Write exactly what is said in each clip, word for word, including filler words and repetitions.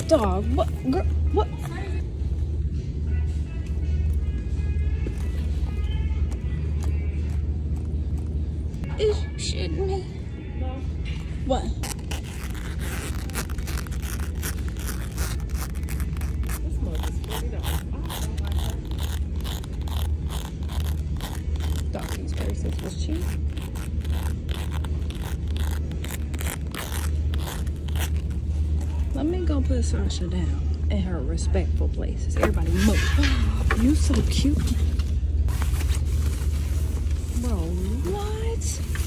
dog. What? Girl, what? Is you shitting me? No. What? This mug is forty dollars. I don't like that. Donkey's braces was cheap. Let me go put Sasha down in her respectful places. Everybody move. You so cute. Bro, what?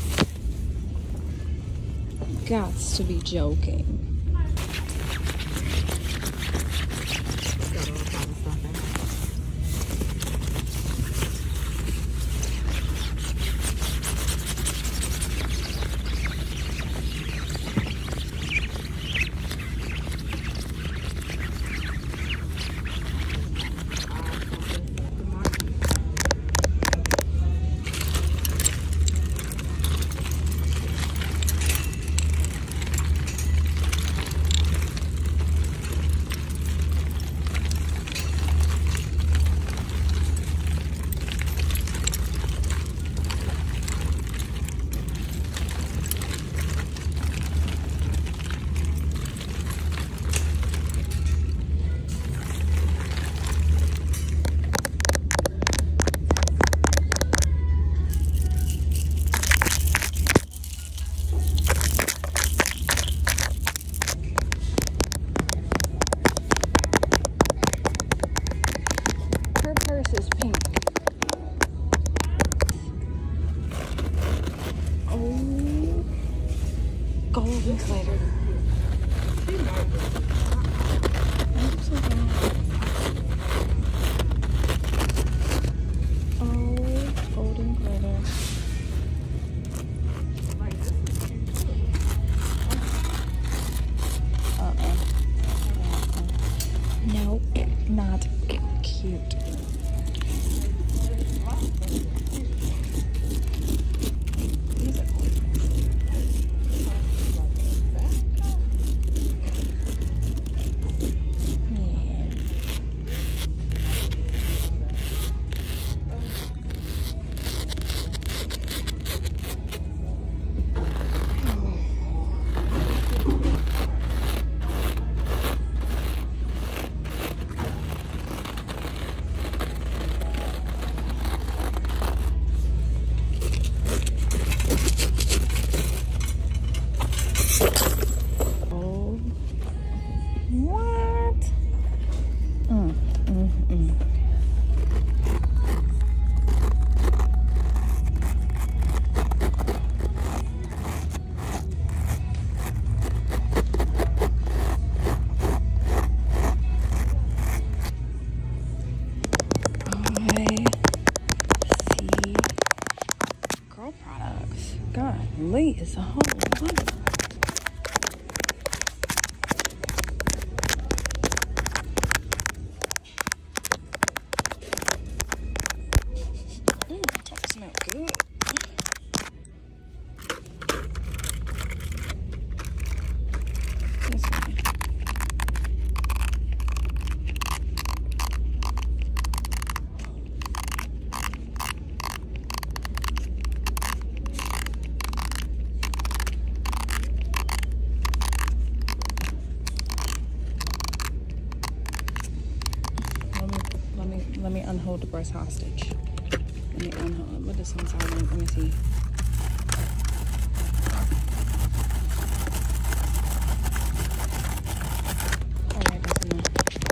Gots to be joking. Is pink. Oh, golden glitter. I'm so bad. Oh, golden glitter. Uh-uh. Uh-uh. Nope, not cute. Golly, it's a whole lot. Mm, that smells good. This one. Let me unhold the breast hostage. Let me unhold. What this one sound like? Let me see. Alright, that's enough.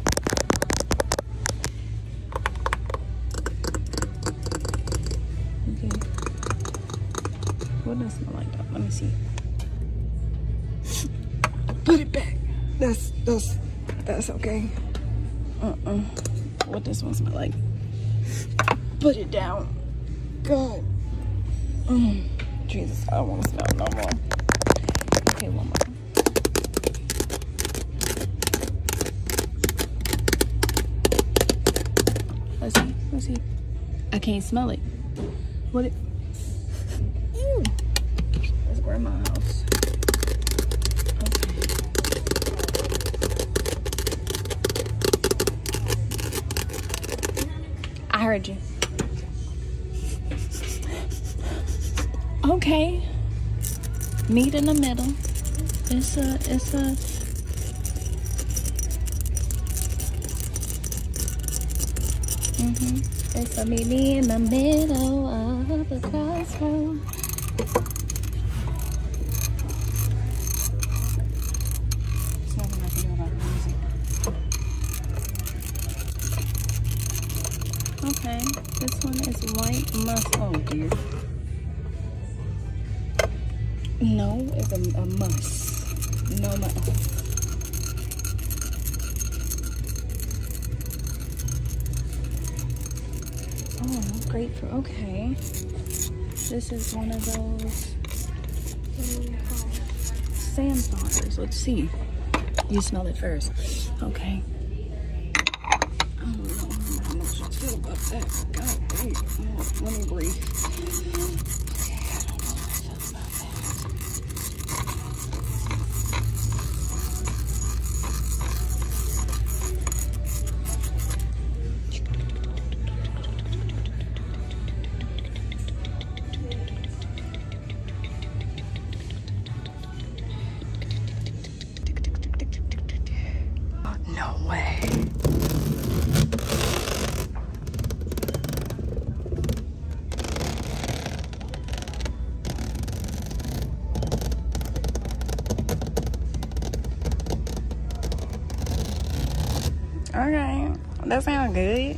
Okay. What does it smell like though? Let me see. Put it back. That's that's that's okay. Uh-uh. What this one smell like? Put it down. God. Mm. Jesus, I don't want to smell it no more. Okay, one more. Let's see. Let's see. I can't smell it. What it? Ew. That's grandma's house. Okay. heard you. Okay. Meet in the middle. It's a, it's a. Mm-hmm. It's a meet me in the middle of the crossroad. There's nothing I can do about the music. Okay, this one is white must. Oh dear. No is a, a must. No must. Oh, grapefruit. Okay. This is one of those sandflowers. Let's see. You smell it first. Okay. I don't know how much I feel about that. God dang. Oh, let me breathe. Okay, I don't know how I feel about no way. Okay, that sounds good.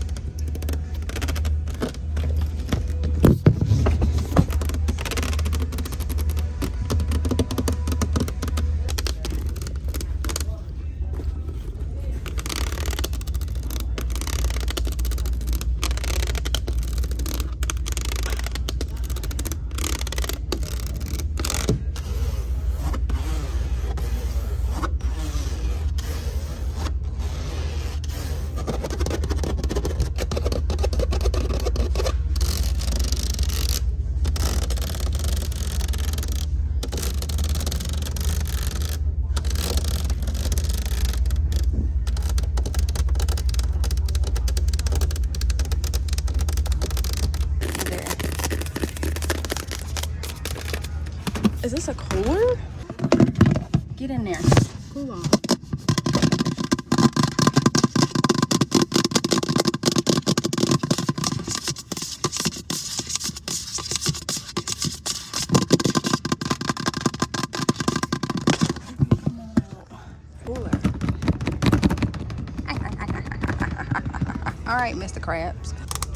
Is this a cooler? Get in there. Cool on. Cooler. All right, Mister Krabs.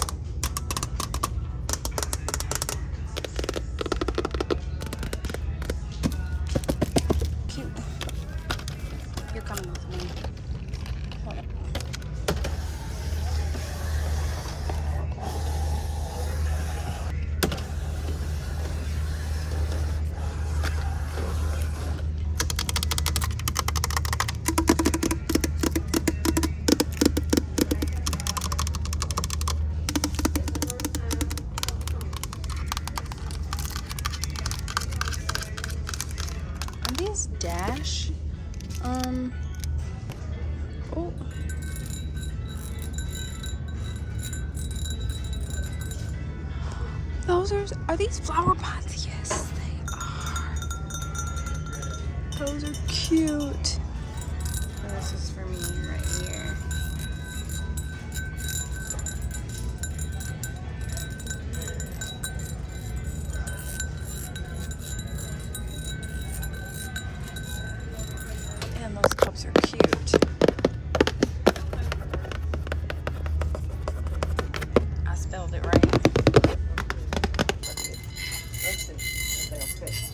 Dash. Um. Oh. Those are. Are these flower pots? Yes, they are. Those are cute. Oh, this is for me right here. And those cups are cute. I spelled it right. Let's see if they'll fit.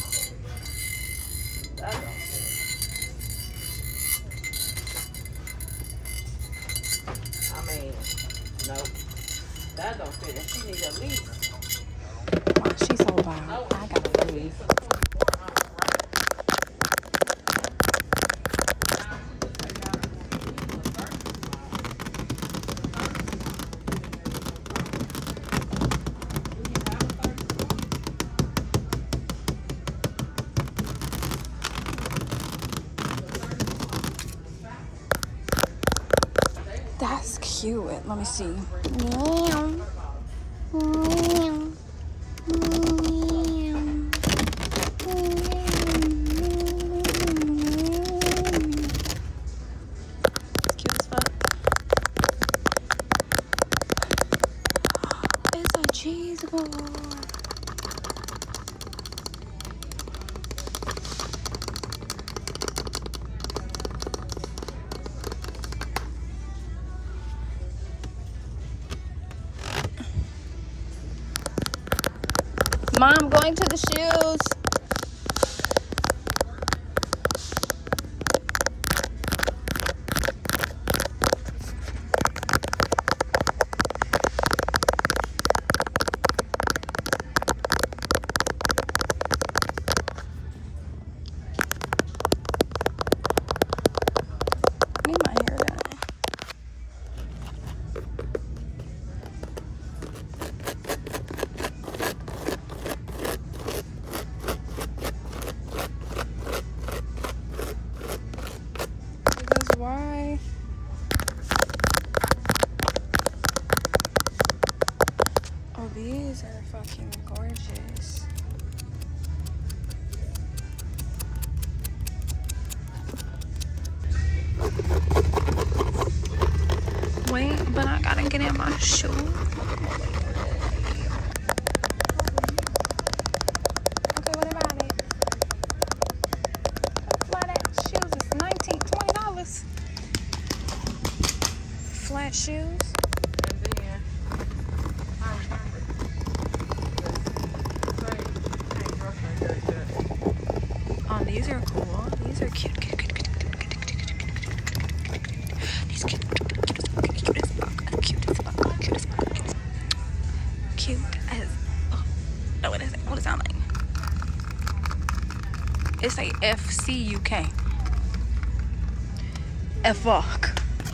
That don't fit. I mean, nope. That don't fit. And she needs at least. Wow, she's so loud. No, I gotta leave. That's cute. Let me see. Meow. Meow. Mom, going to the shoes. I need my hair done. Why? Oh, these are fucking gorgeous. Wait, but I gotta get in my shoe. Okay, what about it? Flat ass shoes is nineteen, twenty dollars. Flat shoes. Oh, these are cool. These are cute. Cute, cute, cute, cute, cute, cute, cute, cute. These cute, cute, cute as fuck, cute as fuck, cute as fuck, cute as fuck, cute as. Oh, no, what is it? What does it sound like? It's like F C U K. F fuck.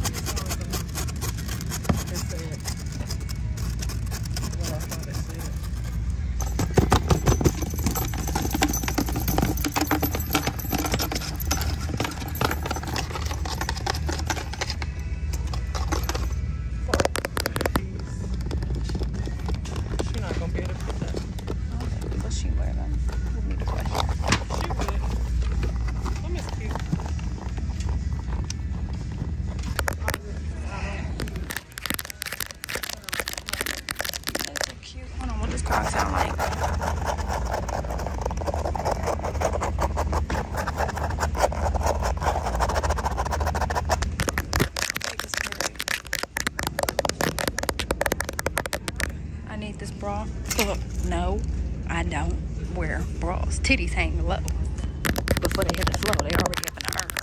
Sound like I need this bra. Oh, no, I don't wear bras. Titties hang low before they hit the floor. They already up in the earth.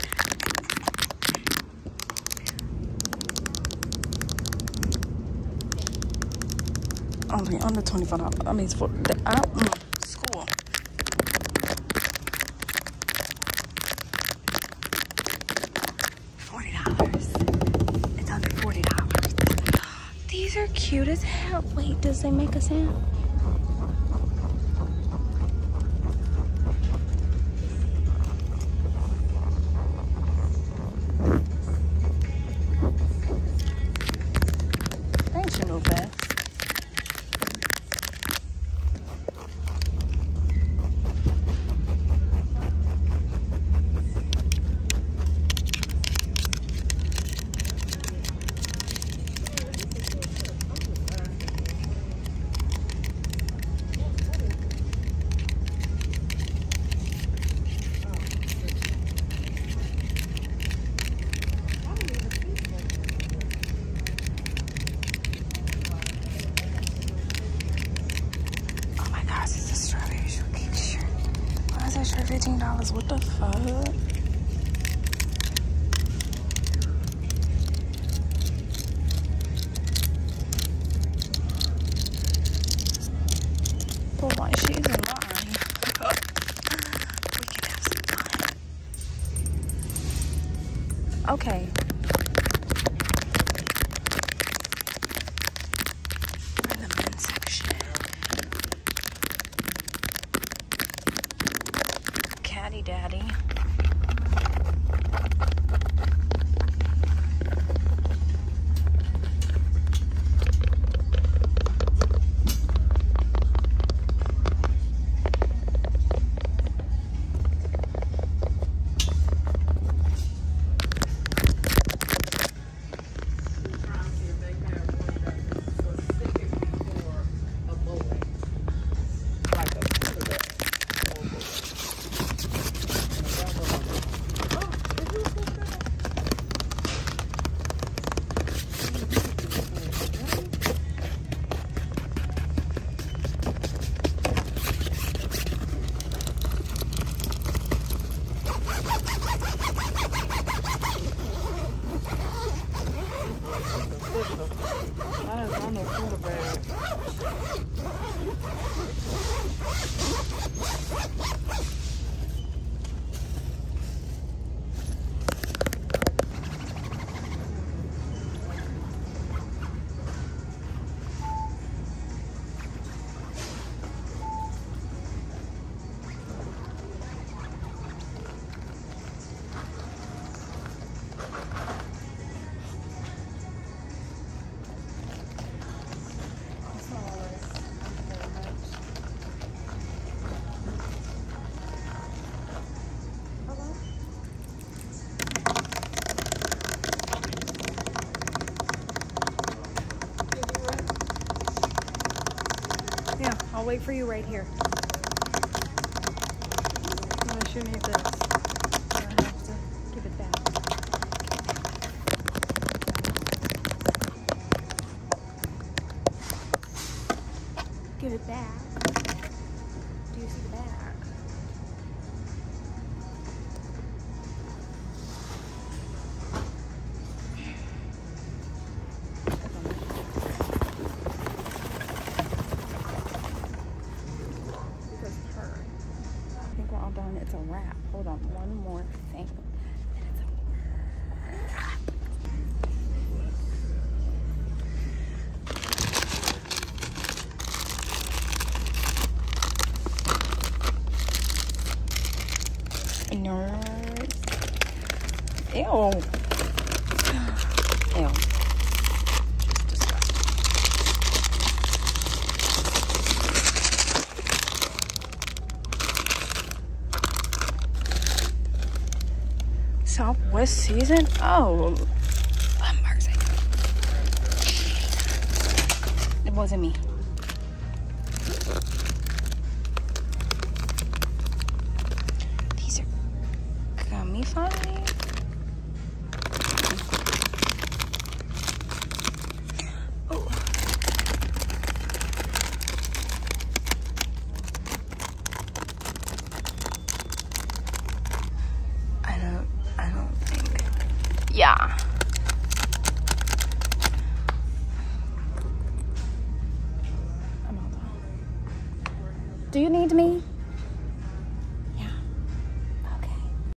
Only under twenty-five dollars. I mean, it's for the out mm, school. Forty dollars. It's under forty dollars. These are cute as hell. Wait, does they make a sound? Thanks, you know fast. For fifteen dollars, what the fuck? But why she's in line? We can have some fun. Okay. We're in the men's section. Caddy Daddy. wait for you right here. Unless you need this. I have to give it back. Give it back. Do you see the back? Done. It's a wrap. Hold on, one more thing. And it's a wrap. Nurse. Ew. Ew. Just disgusting. Southwest season? Oh, have mercy. It wasn't me. These are gummy funny. Oh. I don't. I don't think. Yeah. I'm all done. Do you need me?